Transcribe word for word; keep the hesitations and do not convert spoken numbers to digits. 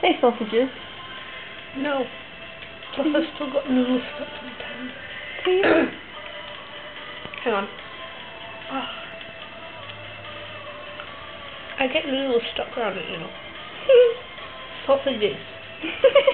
Say sausages. No. Plus I've still got noodles stuck to my tongue. Hang on. Oh. I get noodles stuck around it, you know. Sausages.